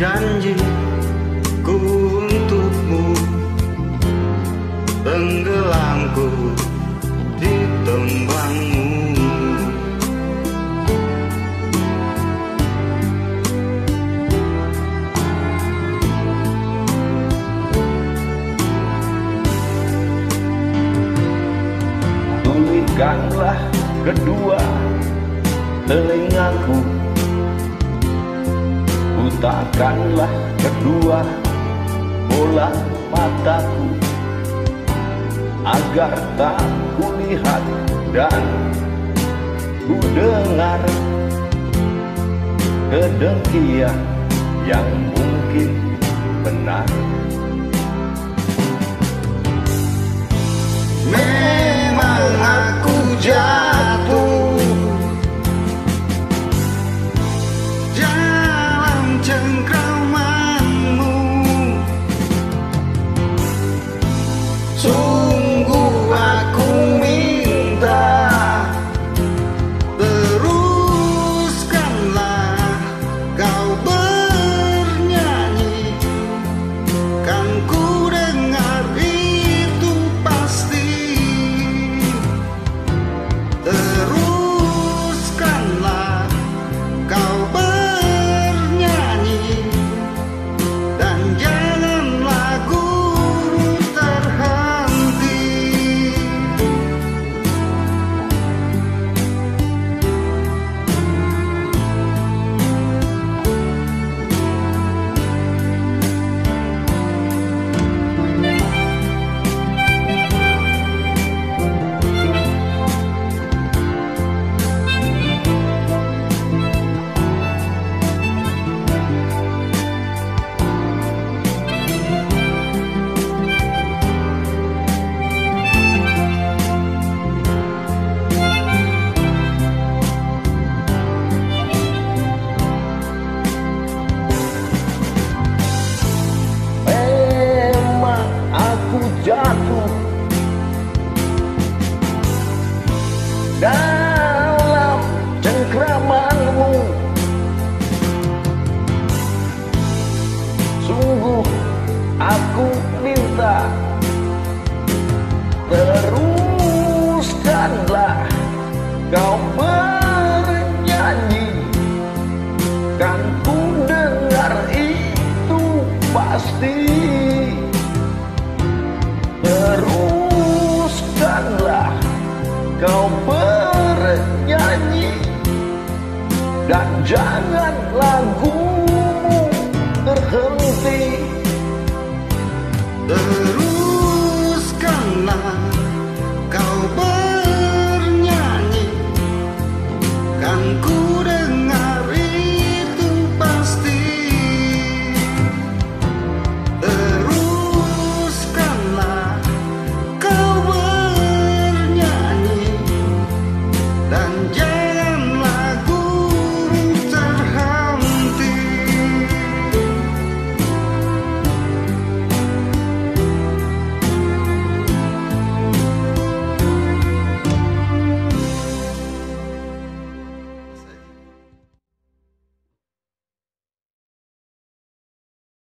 janjiku untukmu, tenggelamku di tembangmu. Tulikanlah kedua telingaku, butakanlah kedua bola mataku, agar tak kulihat dan ku dengar kedengkian yang mungkin benar. Memang aku jatuh dalam cengkramanmu, sungguh aku minta teruskanlah kau bernyanyi, kan ku dengar itu pasti. Teruskanlah kau bernyanyi, dan janganlah guru terhenti. Memang aku jatuh dalam cengkramanmu, sungguh aku minta teruskanlah kau bernyanyi, kan ku dengar itu pasti. Teruskanlah kau bernyanyi, dan jangan